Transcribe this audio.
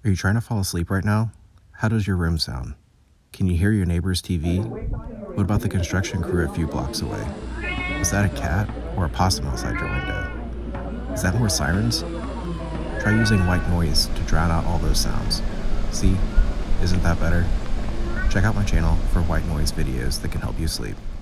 Are you trying to fall asleep right now? How does your room sound? Can you hear your neighbor's TV? What about the construction crew a few blocks away? Is that a cat or a possum outside your window? Is that more sirens? Try using white noise to drown out all those sounds. See? Isn't that better? Check out my channel for white noise videos that can help you sleep.